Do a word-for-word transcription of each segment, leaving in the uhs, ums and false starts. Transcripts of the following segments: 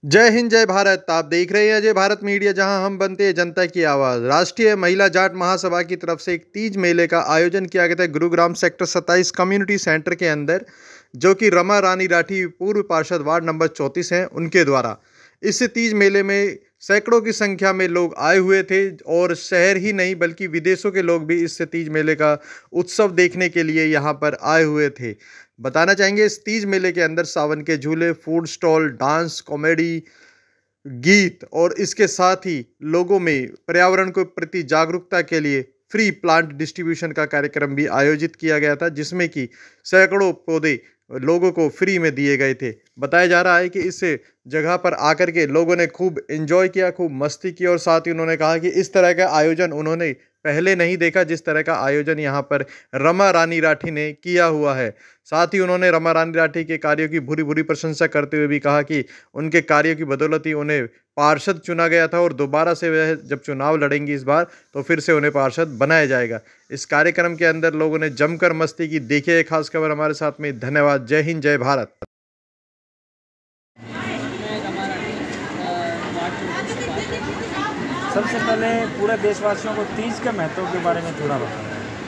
जय हिंद जय भारत। आप देख रहे हैं अजय भारत मीडिया, जहां हम बनते हैं जनता की आवाज़। राष्ट्रीय महिला जाट महासभा की तरफ से एक तीज मेले का आयोजन किया गया था गुरुग्राम सेक्टर सत्ताईस कम्युनिटी सेंटर के अंदर, जो कि रमा रानी राठी पूर्व पार्षद वार्ड नंबर चौंतीस हैं, उनके द्वारा। इस तीज मेले में सैकड़ों की संख्या में लोग आए हुए थे और शहर ही नहीं बल्कि विदेशों के लोग भी इस तीज मेले का उत्सव देखने के लिए यहाँ पर आए हुए थे। बताना चाहेंगे, इस तीज मेले के अंदर सावन के झूले, फूड स्टॉल, डांस, कॉमेडी, गीत और इसके साथ ही लोगों में पर्यावरण के प्रति जागरूकता के लिए फ्री प्लांट डिस्ट्रीब्यूशन का कार्यक्रम भी आयोजित किया गया था, जिसमें कि सैकड़ों पौधे लोगों को फ्री में दिए गए थे। बताया जा रहा है कि इस जगह पर आकर के लोगों ने खूब एंजॉय किया, खूब मस्ती की और साथ ही उन्होंने कहा कि इस तरह का आयोजन उन्होंने पहले नहीं देखा, जिस तरह का आयोजन यहाँ पर रमा रानी राठी ने किया हुआ है। साथ ही उन्होंने रमा रानी राठी के कार्यों की भूरी भूरी प्रशंसा करते हुए भी कहा कि उनके कार्यों की बदौलत ही उन्हें पार्षद चुना गया था और दोबारा से वह जब चुनाव लड़ेंगी इस बार, तो फिर से उन्हें पार्षद बनाया जाएगा। इस कार्यक्रम के अंदर लोगों ने जमकर मस्ती की। देखिए एक खास खबर हमारे साथ में। धन्यवाद। जय हिंद जय भारत। सबसे पहले पूरे देशवासियों को तीज के महत्व के बारे में थोड़ा बताएं।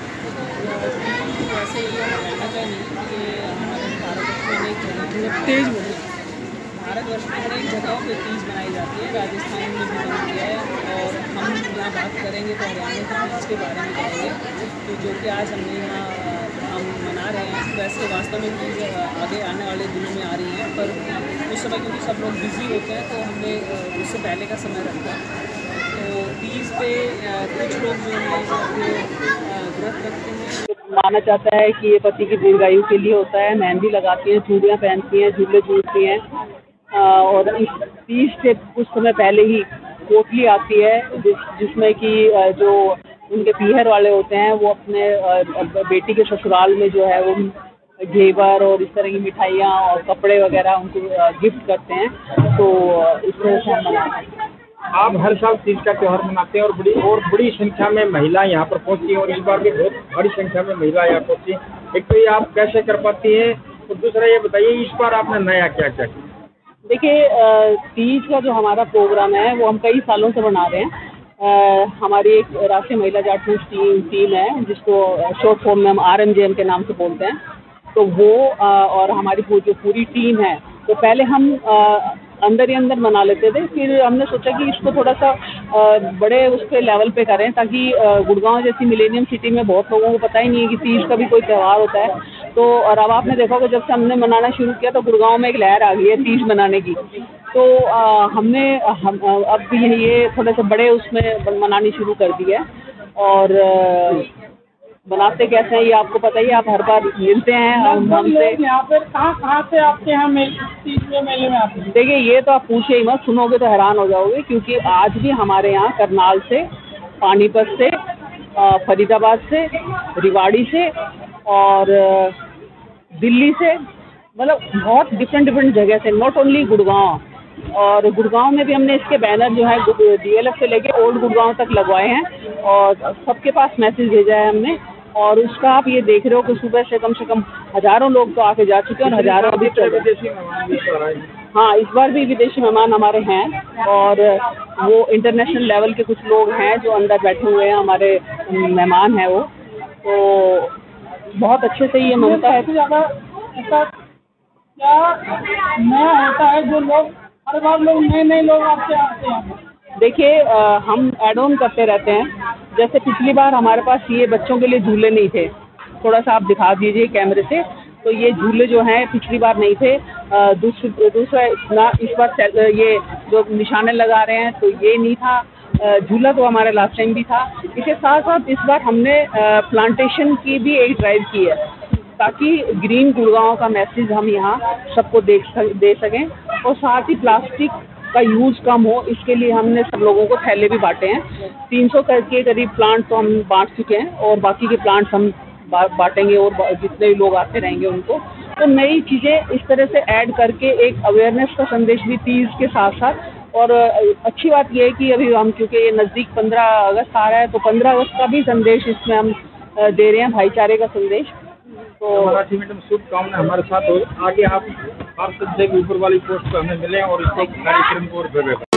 वैसे ये कहना चाहिए कि हमारे भारतवर्ष में अनेक तीज भारतवर्ष में अनेक जगहों पे तीज मनाई जाती है। राजस्थान में भी बनती है और हम यहाँ बात करेंगे तो हरियाणा के तीज के बारे में करेंगे, तो जो कि आज हमने यहाँ हम मना रहे हैं। वैसे वास्तव में तीज आगे आने वाले दिनों में आ रही है, पर उस समय क्योंकि सब लोग बिजी होते हैं तो हमने उससे पहले का समय रखा। तो तीज पे कुछ लोग जो है अपने व्रत रखते हैं। माना जाता है कि ये पति की दीर्घायु के लिए होता है। मेहंदी लगाती हैं, चूड़ियाँ पहनती हैं, झूले झूलती हैं और इस तीज से कुछ समय पहले ही पोटली आती है, जिस जिसमें कि जो उनके पीहर वाले होते हैं वो अपने बेटी के ससुराल में जो है वो घेवर और इस तरह की मिठाइयाँ और कपड़े वगैरह उनको गिफ्ट करते हैं। तो इस तरह से हम मनाते हैं। आप हर साल तीज का त्यौहार मनाते हैं और बड़ी और बड़ी संख्या में महिलाएं यहाँ पर पहुँचती हैं और इस बार भी बहुत बड़ी संख्या में महिलाएं यहाँ पहुँची हैं। एक तो ये आप कैसे कर पाती हैं और दूसरा ये बताइए इस बार आपने नया क्या क्या किया? देखिए, तीज का जो हमारा प्रोग्राम है वो हम कई सालों से बना रहे हैं। हमारी एक राष्ट्रीय महिला जाट मंच टीम टीम है, जिसको शॉर्ट फॉर्म में हम आर एम जे एम के नाम से बोलते हैं। तो वो और हमारी जो पूरी टीम है, तो पहले हम अंदर ही अंदर मना लेते थे। फिर हमने सोचा कि इसको थोड़ा सा बड़े उसके लेवल पे करें, ताकि गुड़गांव जैसी मिलेनियम सिटी में बहुत लोगों को पता ही नहीं है कि तीज का भी कोई त्यौहार होता है। तो और अब आपने देखा कि जब से हमने मनाना शुरू किया तो गुड़गांव में एक लहर आ गई है तीज मनाने की। तो आ, हमने हम अब भी ये थोड़े से बड़े उसमें मनानी शुरू कर दी है। और बनाते कैसे हैं ये आपको पता ही, आप हर बार मिलते हैं हमसे। यहाँ पर कहाँ कहाँ से आपके यहाँ तीज में मेले में आते हैं? देखिए, ये तो आप पूछे ही मत, सुनोगे तो हैरान हो जाओगे, क्योंकि आज भी हमारे यहाँ करनाल से, पानीपत से, फरीदाबाद से, रिवाड़ी से और दिल्ली से, मतलब बहुत डिफरेंट डिफरेंट जगह से, नॉट ओनली गुड़गांव। और गुड़गांव में भी हमने इसके बैनर जो है डी एल एफ से लेके ओल्ड गुड़गांव तक लगवाए हैं और सबके पास मैसेज भेजा है हमने। और उसका आप ये देख रहे हो कि सुबह से कम से कम हजारों लोग तो आके जा चुके हैं और हजारों अभी विदेशी मेहमान। हाँ, इस बार भी विदेशी मेहमान हमारे हैं और वो इंटरनेशनल लेवल के कुछ लोग हैं जो अंदर बैठे हुए हैं, हमारे मेहमान हैं वो। तो बहुत अच्छे से ये मनता है। ज़्यादा ऐसा क्या नया होता है जो लोग हर बार लोग नए नए लोग आपसे आते हैं? देखिए, हम एड ऑन करते रहते हैं। जैसे पिछली बार हमारे पास ये बच्चों के लिए झूले नहीं थे, थोड़ा सा आप दिखा दीजिए कैमरे से। तो ये झूले जो हैं पिछली बार नहीं थे। दूसरा दूसरा ना इस बार ये जो निशाने लगा रहे हैं तो ये नहीं था। झूला तो हमारे लास्ट टाइम भी था। इसके साथ साथ इस बार हमने प्लांटेशन की भी एक ड्राइव की है, ताकि ग्रीन गुड़गांव का मैसेज हम यहाँ सबको देख दे सकें और साथ ही प्लास्टिक का यूज़ कम हो, इसके लिए हमने सब लोगों को थैले भी बांटे हैं। तीन सौ के करीब प्लांट तो हम बांट चुके हैं और बाकी के प्लांट्स हम बांटेंगे और जितने भी लोग आते रहेंगे उनको। तो नई चीज़ें इस तरह से ऐड करके एक अवेयरनेस का संदेश भी तीज के साथ साथ। और अच्छी बात यह है कि अभी हम, क्योंकि ये नज़दीक पंद्रह अगस्त आ रहा है, तो पंद्रह अगस्त का भी संदेश इसमें हम दे रहे हैं, भाईचारे का संदेश। तो मराठी मैडम शुभकामना हमारे साथ हो, आगे आप आप सबसे भी ऊपर वाली पोस्ट पर हमें मिले और इस कार्यक्रम को और